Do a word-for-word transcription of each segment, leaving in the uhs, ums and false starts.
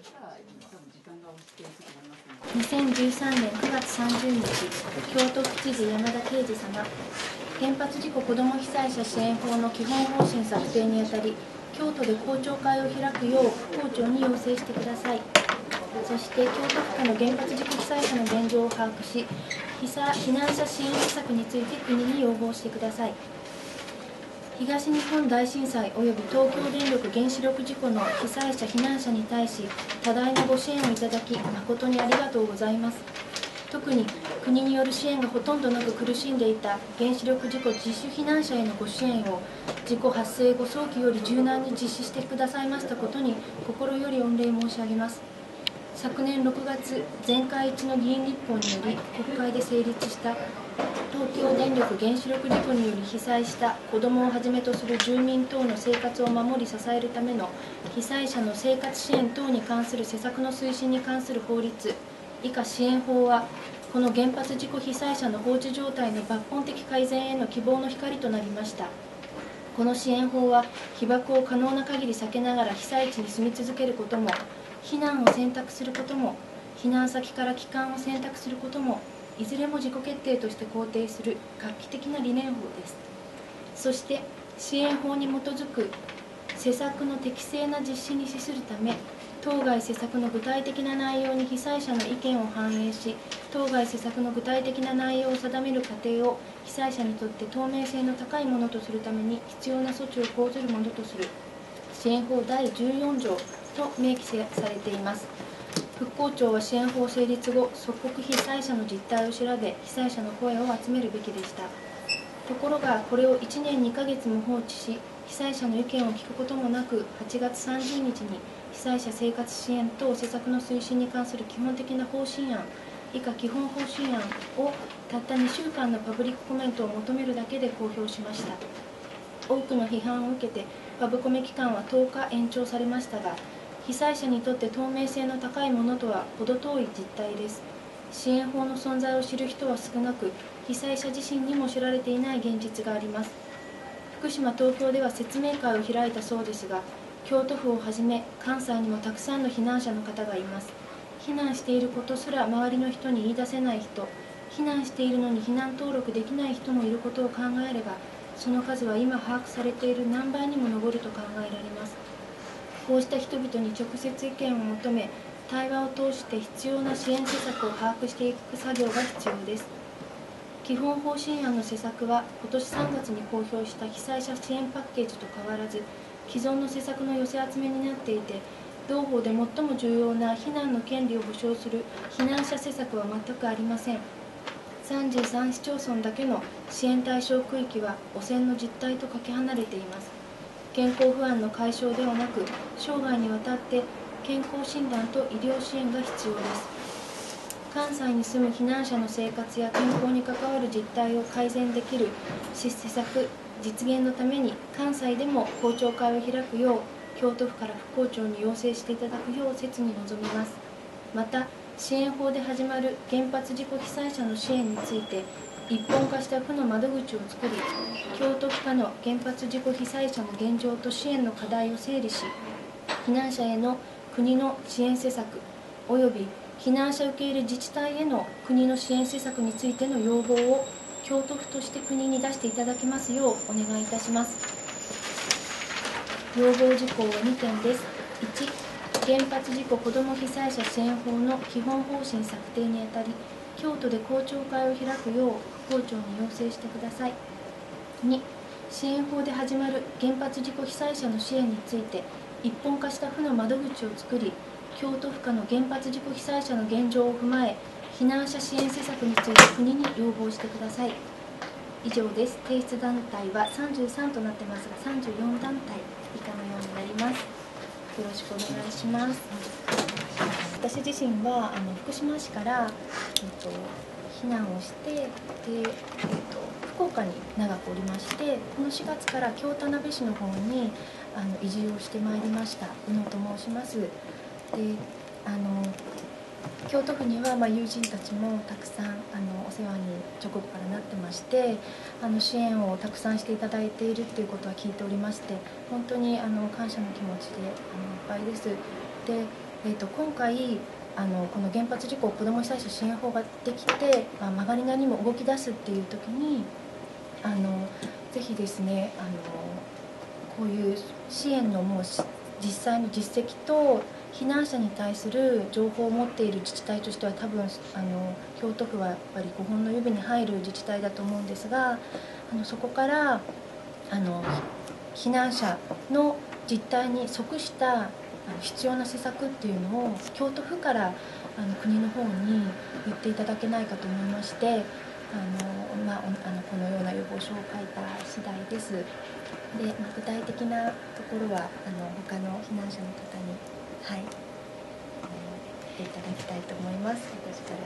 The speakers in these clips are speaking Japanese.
にせんじゅうさんねんくがつさんじゅうにち、京都府知事山田啓二様、原発事故子ども被災者支援法の基本方針策定にあたり、京都で公聴会を開くよう府校長に要請してください。そして京都府下の原発事故被災者の現状を把握し、避難者支援施策について国に要望してください。東日本大震災及び東京電力原子力事故の被災者・避難者に対し多大なご支援をいただき誠にありがとうございます。特に国による支援がほとんどなく苦しんでいた原子力事故自主避難者へのご支援を事故発生後早期より柔軟に実施してくださいましたことに心より御礼申し上げます。昨年ろくがつ、全会一致の議員立法により国会で成立した東京電力原子力事故により被災した子どもをはじめとする住民等の生活を守り支えるための被災者の生活支援等に関する施策の推進に関する法律以下支援法は、この原発事故被災者の放置状態の抜本的改善への希望の光となりました。この支援法は被爆を可能な限り避けながら被災地に住み続けることも、避難を選択することも、避難先から帰還を選択することも、いずれも自己決定として肯定する画期的な理念法です。そして支援法に基づく施策の適正な実施に資するため、当該施策の具体的な内容に被災者の意見を反映し、当該施策の具体的な内容を定める過程を被災者にとって透明性の高いものとするために必要な措置を講ずるものとする支援法だいじゅうよんじょうと明記されています。復興庁は支援法成立後、即刻被災者の実態を調べ、被災者の声を集めるべきでした。ところが、これをいちねんにかげつも放置し、被災者の意見を聞くこともなく、はちがつさんじゅうにちに被災者生活支援等施策の推進に関する基本的な方針案、以下基本方針案をたったにしゅうかんのパブリックコメントを求めるだけで公表しました。多くの批判を受けて、パブコメ期間はとおか延長されましたが、被災者にとって透明性の高いものとは程遠い実態です。支援法の存在を知る人は少なく、被災者自身にも知られていない現実があります。福島、東京では説明会を開いたそうですが、京都府をはじめ関西にもたくさんの避難者の方がいます。避難していることすら周りの人に言い出せない人、避難しているのに避難登録できない人もいることを考えれば、その数は今把握されている何倍にも上ると考えられます。こうした人々に直接意見を求め、対話を通して必要な支援施策を把握していく作業が必要です。基本方針案の施策は、今年さんがつに公表した被災者支援パッケージと変わらず、既存の施策の寄せ集めになっていて、同法で最も重要な避難の権利を保障する避難者施策は全くありません。さんじゅうさんしちょうそんだけの支援対象区域は汚染の実態とかけ離れています。健康不安の解消ではなく、生涯にわたって健康診断と医療支援が必要です。関西に住む避難者の生活や健康に関わる実態を改善できる施策実現のために、関西でも公聴会を開くよう京都府から復興庁に要請していただくよう切に望みます。また、支援法で始まる原発事故被災者の支援について、一本化した府の窓口を作り、京都府下の原発事故被災者の現状と支援の課題を整理し、避難者への国の支援施策および避難者受け入れ自治体への国の支援施策についての要望を京都府として国に出していただきますようお願いいたします。要望事項はにてんです。いち、原発事故子ども被災者支援法の基本方針策定にあたり、京都で公聴会を開くよう復興庁に要請してください。に、支援法で始まる原発事故被災者の支援について、一本化した府の窓口を作り、京都府下の原発事故被災者の現状を踏まえ、避難者支援施策について国に要望してください。以上です。提出団体はさんじゅうさんとなってますが、さんじゅうよんだんたい以下のようになります。よろしくお願いします。私自身はあの福島市から、えっと、避難をして、で、えっと、福岡に長くおりまして、このしがつから京田辺市の方にあの移住をしてまいりました。宇野と申します。で、あの京都府には、まあ、友人たちもたくさんあのお世話に直後からなってまして、あの支援をたくさんしていただいているということは聞いておりまして、本当にあの感謝の気持ちであのいっぱいです。で、 えー、と今回あのこの原発事故子ども被災者支援法ができて、まあ、曲がりなりにも動き出すっていう時にあのぜひですねあのこういう支援のもう実際の実績と避難者に対する情報を持っている自治体としては多分あの京都府はやっぱりごほんの指に入る自治体だと思うんですが、あのそこからあの避難者の実態に即したあの必要な施策っていうのを京都府からあの国の方に言っていただけないかと思いまして、あの、まあ、あのこのような要望書を書いた次第です。で、まあ、具体的なところはあの他の避難者の方に、はい、言っていただきたいと思います。私から。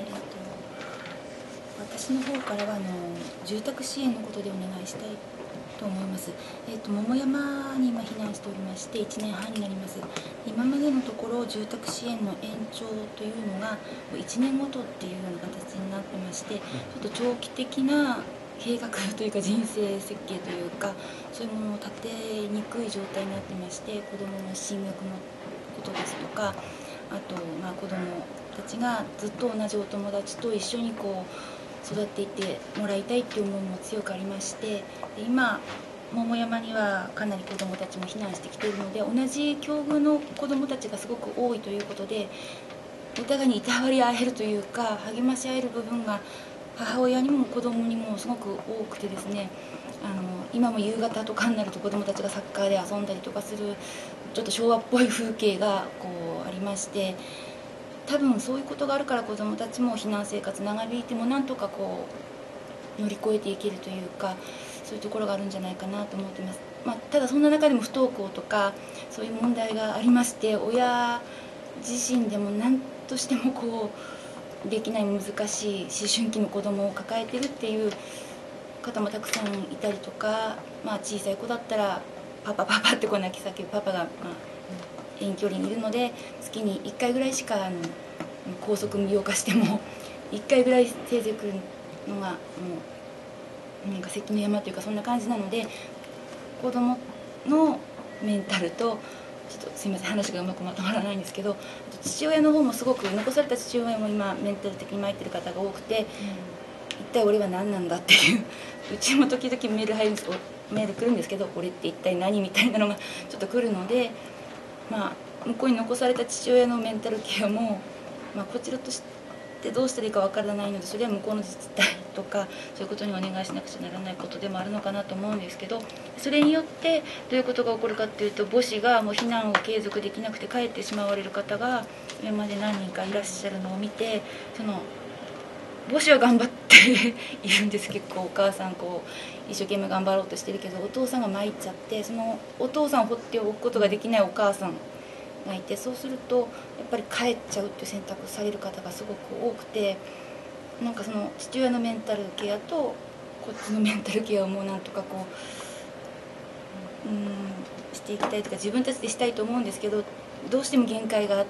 えーと私の方からはあの住宅支援のことでお願いしたいと思います。えーと、桃山に今避難しておりましていちねんはんになります。今までのところ住宅支援の延長というのがいちねんごとっていうような形になってまして、ちょっと長期的な計画というか人生設計というかそういうものを立てにくい状態になってまして、子どもの進学のことですとか、あと、まあ、子どもたちがずっと同じお友達と一緒にこう育っていってもらいたいっていう思いも強くありまして、で今桃山にはかなり子どもたちも避難してきているので、同じ境遇の子どもたちがすごく多いということで、お互いにいたわり合えるというか励まし合える部分が母親にも子供にもすごく多くてですね、あの今も夕方とかになると子供たちがサッカーで遊んだりとかするちょっと昭和っぽい風景がこうありまして、多分そういうことがあるから子供たちも避難生活長引いてもなんとかこう乗り越えていけるというか、そういうところがあるんじゃないかなと思っています。まあ、ただそんな中でも不登校とかそういう問題がありまして、親自身でも何としてもこうできない難しい思春期の子供を抱えてるっていう方もたくさんいたりとか、まあ、小さい子だったらパパパパってこう泣き叫ぶパパが、まあ、遠距離にいるので月にいっかいぐらいしかあの高速無料化してもいっかいぐらいせいぜい来るのがもうなんか関の山というかそんな感じなので、子供のメンタルとちょっとすみません話がうまくまとまらないんですけど、父親の方もすごく残された父親も今メンタル的に参ってる方が多くて、うん、一体俺は何なんだっていううちも時々メール入るメール来るんですけど、俺って一体何みたいなのがちょっと来るので、まあ、向こうに残された父親のメンタルケアも、まあ、こちらとしてどうしたらいいかわからないので、それは向こうの自治体とかそういうことにお願いしなくちゃならないことでもあるのかなと思うんですけど、それによってどういうことが起こるかっていうと、母子がもう避難を継続できなくて帰ってしまわれる方が今まで何人かいらっしゃるのを見て、その母子は頑張っているんです。結構お母さんこう一生懸命頑張ろうとしてるけど、お父さんが参っちゃって、そのお父さんを放っておくことができないお母さんがいて、そうするとやっぱり帰っちゃうっていう選択される方がすごく多くて、なんかその父親のメンタルケアとこっちのメンタルケアをもうなんとかこううんしていきたいとか自分たちでしたいと思うんですけど、どうしても限界があって、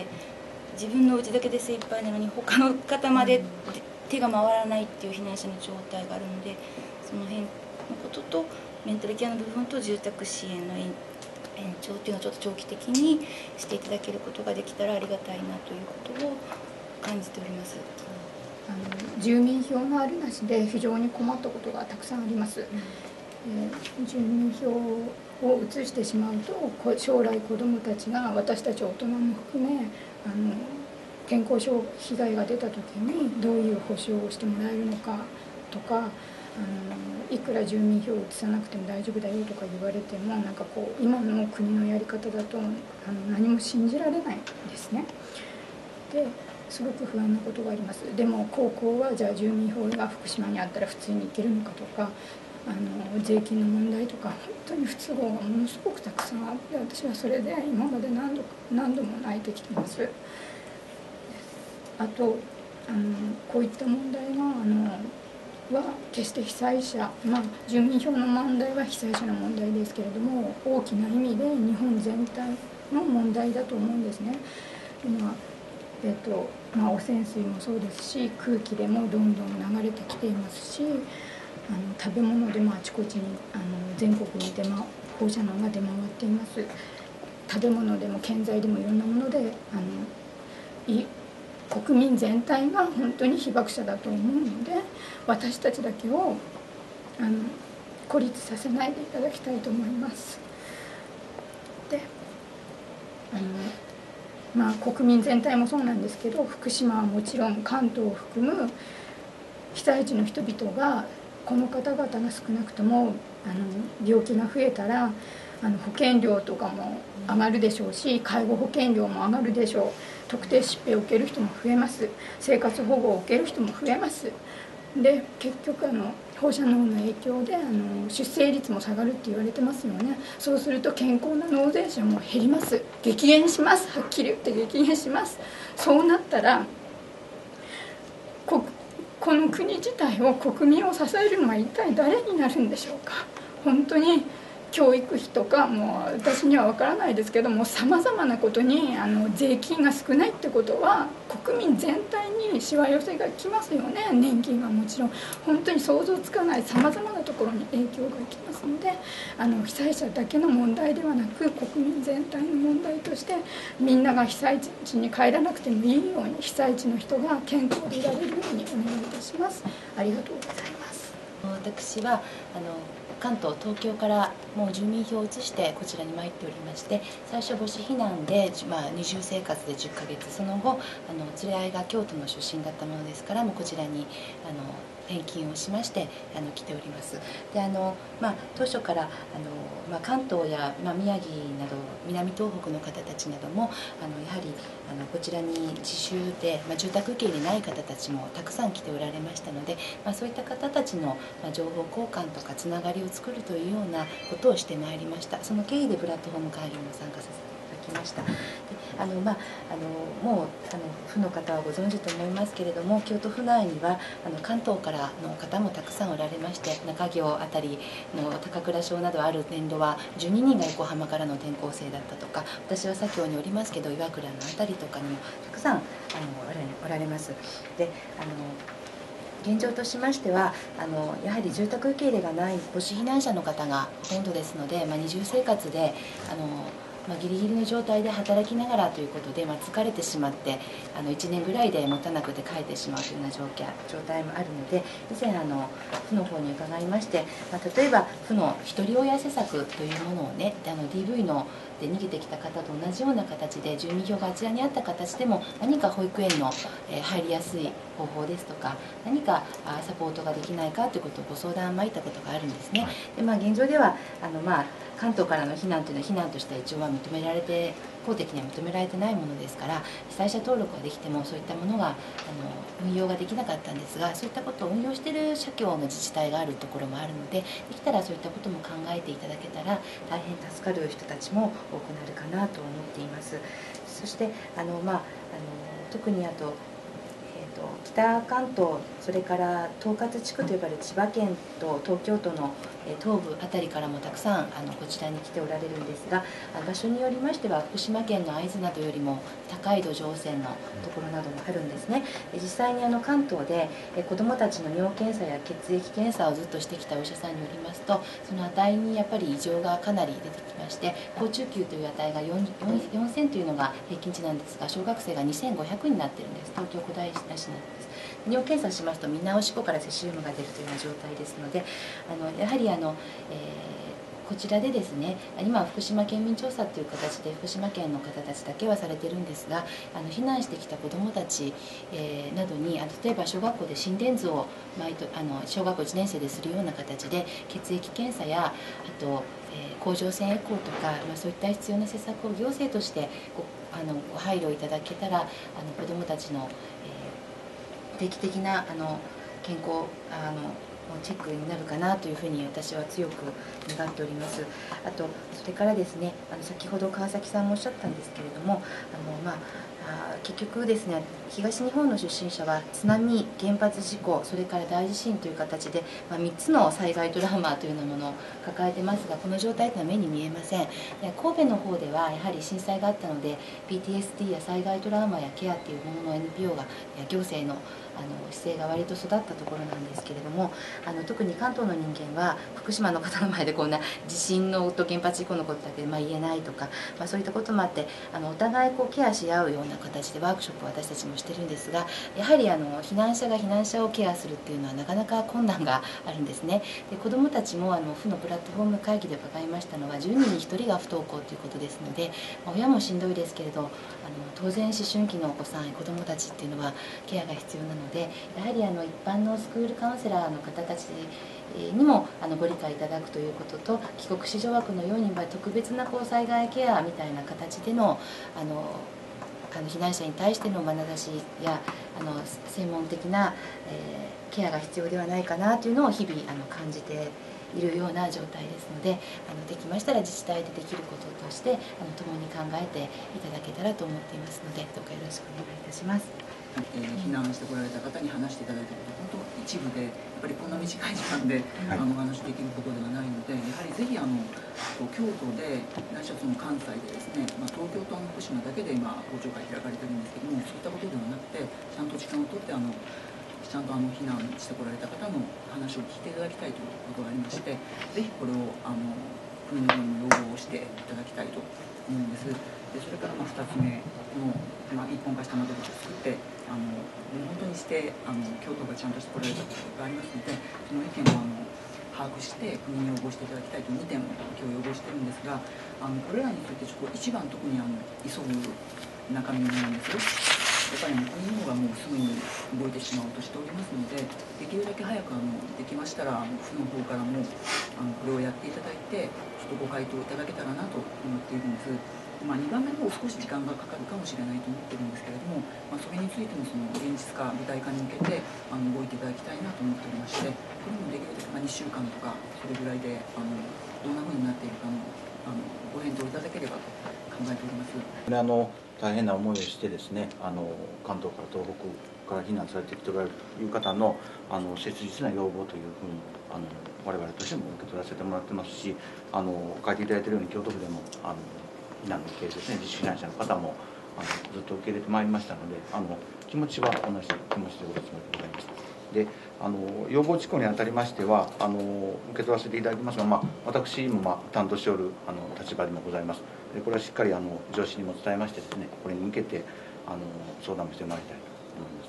自分のうちだけで精一杯なのに他の方まで手が回らないっていう避難者の状態があるので、その辺のこととメンタルケアの部分と住宅支援の延長っていうのをちょっと長期的にしていただけることができたらありがたいなということを感じております。 あの住民票のありなしで非常に困ったことがたくさんあります。うん、えー、住民票を移してしまうと将来子どもたちが私たち大人も含めあの健康障被害が出た時にどういう保障をしてもらえるのかとか、あのいくら住民票を移さなくても大丈夫だよとか言われても、なんかこう今の国のやり方だとあの何も信じられないんですね。ですごく不安なことがあります。でも高校はじゃあ住民票が福島にあったら普通に行けるのかとか、あの税金の問題とか本当に不都合がものすごくたくさんあって、私はそれで今まで何度何度も泣いてきてます。あとあのこういった問題があのは決して被災者、まあ、住民票の問題は被災者の問題ですけれども、大きな意味で日本全体の問題だと思うんですね。今えーとまあ、汚染水もそうですし、空気でもどんどん流れてきていますし、あの食べ物でもあちこちにあの全国に出、ま、放射能が出回っています。 食べ物でも建材でもいろんなものであのい国民全体が本当に被爆者だと思うので、私たちだけをあの孤立させないでいただきたいと思います。であのまあ、国民全体もそうなんですけど、福島はもちろん関東を含む被災地の人々が、この方々が少なくともあの病気が増えたらあの保険料とかも上がるでしょうし、介護保険料も上がるでしょう、特定疾病を受ける人も増えます、生活保護を受ける人も増えます。で結局あの放射能の影響であの出生率も下がるって言われてますよね。そうすると健康な納税者も減ります、激減します、はっきり言って激減します。そうなったら こ, この国自体を国民を支えるのは一体誰になるんでしょうか。本当に教育費とかもう私には分からないですけども、さまざまなことにあの税金が少ないってことは国民全体にしわ寄せがきますよね。年金はもちろん本当に想像つかないさまざまなところに影響がきますので、あの被災者だけの問題ではなく国民全体の問題として、みんなが被災地に帰らなくてもいいように、被災地の人が健康でいられるようにお願いいたします。ありがとうございます。 私はあの関東、東京からもう住民票を移してこちらに参っておりまして、最初母子避難で、まあ、二重生活でじゅっかげつ、その後あの連れ合いが京都の出身だったものですから、もうこちらにあの転勤をしましてあの来ております。であの、まあ、当初からあの、まあ、関東や、まあ、宮城など南東北の方たちなどもあのやはりあのこちらに自習で、まあ、住宅受け入れない方たちもたくさん来ておられましたので、まあ、そういった方たちの、まあ、情報交換とかつながりを作るというようなことをしてまいりました。その経緯でプラットフォーム会議にも参加させていただきました。であの、まあ、あのもうあの府の方はご存知と思いますけれども、京都府内にはあの関東からの方もたくさんおられまして、中京あたりの高倉省などある年度はじゅうににんが横浜からの転校生だったとか、私は左京におりますけど岩倉のあたりとかにもたくさんあのおられます。であの現状としましてはあのやはり住宅受け入れがない母子避難者の方がほとんどですので、まあ、二重生活であの、まあ、ギリギリの状態で働きながらということで、まあ、疲れてしまってあのいちねんぐらいで持たなくて帰ってしまうというような状況状態もあるので、以前あの府の方に伺いまして、まあ、例えば府のひとり親施策というものをね、あの ディーブイ ので逃げてきた方と同じような形で住民票があちらにあった形でも何か保育園の入りやすい方法ですとか何かサポートができないかということをご相談まいたことがあるんですね。で、まあ、現状ではあの、まあ、関東からの避難というのは避難としては一応は認められて法的には認められてないものですから、被災者登録ができてもそういったものがあの運用ができなかったんですが、そういったことを運用している社協の自治体があるところもあるので、できたらそういったことも考えていただけたら大変助かる人たちも多くなるかなと思っています。そしてあの、まあ、あの特にあと北関東、それから統括地区と呼ばれる千葉県と東京都の東部あたりからもたくさんあのこちらに来ておられるんですが、場所によりましては福島県の会津などよりも高い土壌汚染のところなどもあるんですね。実際にあの関東で子どもたちの尿検査や血液検査をずっとしてきたお医者さんによりますと、その値にやっぱり異常がかなり出てきまして、高中級という値がよんせんというのが平均値なんですが、小学生がにせんごひゃくになっているんです。東京古代市なんです。尿検査しますとみんなおしっこからセシウムが出るというような状態ですので、あのやはりあの、えー、こちらでですね、今福島県民調査という形で福島県の方たちだけはされてるんですが、あの避難してきた子どもたち、えー、などにあの例えば小学校で心電図を毎とあの小学校いちねん生でするような形で血液検査やあと、えー、甲状腺エコーとか、まあ、そういった必要な施策を行政としてごあのご配慮いただけたら、あの子どもたちの、えー定期的なあの健康あのチェックになるかなというふうに私は強く願っております。あとそれからですね、あの先ほど川崎さんもおっしゃったんですけれども、あのまああ結局ですね、東日本の出身者は津波、原発事故、それから大地震という形で、まあ、みっつの災害トラウマというようなものを抱えてますが、この状態というのは目に見えません。で神戸の方ではやはり震災があったので ピーティーエスディー や災害トラウマやケアというものの エヌピーオー がや行政のあの姿勢が割と育ったところなんですけれども、あの特に関東の人間は福島の方の前でこんな地震のと原発事故のことだけ、まあ、言えないとか、まあ、そういったこともあってあのお互いこうケアし合うような形でワークショップを私たちもしてるんですが、やはりあの避難者が避難者をケアするっていうのはなかなか困難があるんですね。で子どもたちもあの府のプラットフォーム会議で伺いましたのはじゅうにんにひとりが不登校ということですので、まあ、親もしんどいですけれどあの当然思春期のお子さん子どもたちっていうのはケアが必要なので、やはりあの一般のスクールカウンセラーの方たちにもあのご理解いただくということと、帰国子女枠のように特別なこう災害ケアみたいな形でのあのあの避難者に対しての眼差しやあの専門的な、えー、ケアが必要ではないかなというのを日々あの感じているような状態ですので、あのできましたら自治体でできることとしてあの共に考えていただけたらと思っていますので、どうかよろしくお願いいたします。 えー、避難してこられた方に話していただいたこと本当一部でやっぱりこんな短い時間で、はい、あのお話できることではないので、やはりぜひあの京都でないしはその関西でですね、まあ、東京とあの福島だけで今公聴会開かれてるんですけども、そういったことではなくてちゃんと時間をとってあのちゃんとあの避難してこられた方の話を聞いていただきたいということがありまして、ぜひこれをあの国の方にも要望をしていただきたいと思うんです。でそれからまあふたつめの、まあ、一本化した窓口を作ってあの本当にしてあの京都がちゃんとしてこられたことがありますので、その意見をあの把握して国に要望していただきたいというにてんを今日要望してるんですが、あのこれらについてちょっと一番特にあの急ぐ中身なんですよ。やっぱり国の方がもうすぐに動いてしまおうとしておりますので、できるだけ早くあのできましたら府の方からもあのこれをやっていただいてちょっとご回答いただけたらなと思っているんです。まあ、にばんめの方少し時間がかかるかもしれないと思ってるんですけれども、まあ、それについてもその現実化具体化に向けてあの動いていただきたいなと思っておりまして、これもできるだけまあにしゅうかんとかそれぐらいであのどんなふうになっているかのあのご返答いただければと考えております。 あの大変な思いをしてですね、あの関東から東北から避難されてきておられるという方のあの切実な要望というふうにあの我々としても受け取らせてもらってますし、あの書いていただいているように京都府でもあの避難の受け入れですね、自主避難者の方もあのずっと受け入れてまいりましたので、あの気持ちは同じ気持ちでおるつもりでございます。であの要望事項にあたりましてはあの受け取らせていただきますが、まあ、私も、まあ、担当しておるあの立場でもございます。でこれはしっかりあの上司にも伝えましてですね、これに向けてあの相談もしてまいりたいと思います。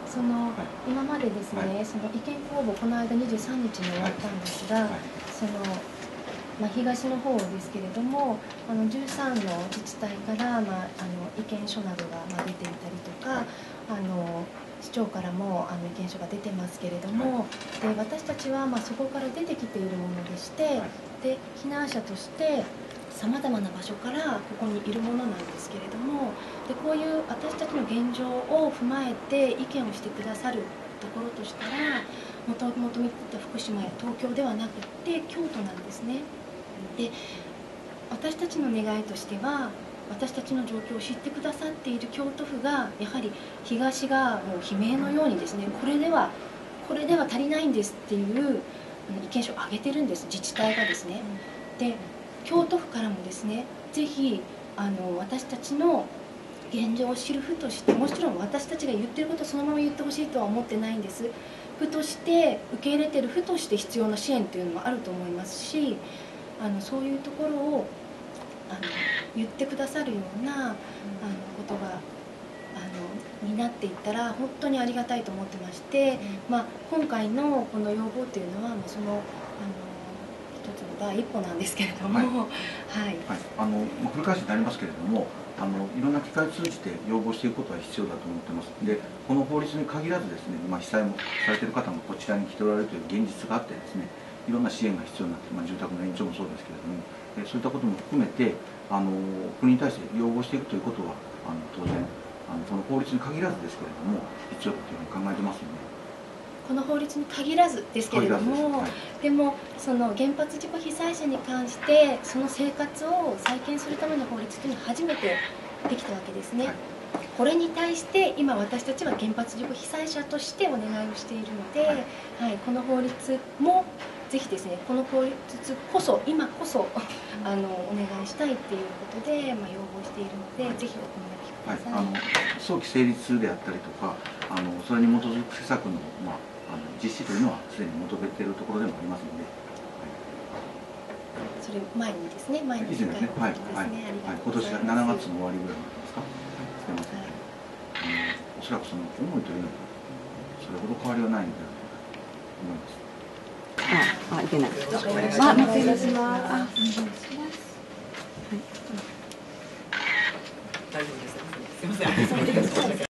その、 はい、 今までですね、はい、その意見公募この間にじゅうさんにちに終わったんですが、はいはい、そのまあ、東の方ですけれども、あのじゅうさんの自治体から、まあ、あの意見書などがまあ出ていたりとか、あの市長からもあの意見書が出てますけれども、で私たちはまあそこから出てきているものでして、で避難者としてさまざまな場所からここにいるものなんですけれども、でこういう私たちの現状を踏まえて意見をしてくださるところとしたら、もともと見てた福島や東京ではなくて京都なんですね。で私たちの願いとしては、私たちの状況を知ってくださっている京都府がやはり東がもう悲鳴のようにですね、これではこれでは足りないんですっていう意見書を上げてるんです、自治体がですね。で京都府からもですね、ぜひあの私たちの現状を知る府として、もちろん私たちが言ってることをそのまま言ってほしいとは思ってないんです。府として受け入れてる府として必要な支援っていうのもあると思いますし、あのそういうところをあの言ってくださるような、うん、あのことがあのになっていったら本当にありがたいと思ってまして、うん、まあ、今回のこの要望というのは、まあ、そのあの一つの第一歩なんですけれども、はい、はいはい、 あの繰り返しになりますけれども、あのいろんな機会を通じて要望していくことは必要だと思ってます。でこの法律に限らずですね、まあ、被災もされている方もこちらに来ておられるという現実があってですね、いろんな支援が必要になって、まあ、住宅の延長もそうですけれども、えそういったことも含めてあの国に対して要望していくということはあの当然あのこの法律に限らずですけれども必要だというふうに考えてますので。 この法律に限らずですけれども、はい、でもその原発事故被災者に関してその生活を再建するための法律というのは初めてできたわけですね。はい、 これに対して今私たちは原発事故被災者としてお願いをしているので、はい、はい、この法律もぜひですね、この法律こそ今こそあのお願いしたいっていうことで、まあ、要望しているので、ぜひお願いください。 はい、あの早期成立であったりとか、あのそれに基づく施策の、まあ、あの実施というのはすでに求めているところでもありますので、はい、 それ前にですね、前に以前ですね、はい、はい、今年はしちがつの終わりぐらいですか、すみません、はい、あのおそらくその思いというのはそれほど変わりはないのではないかと思います。 あ、あ、いけない。あ、お願いします。あ、お願いします。 大丈夫です。すみません。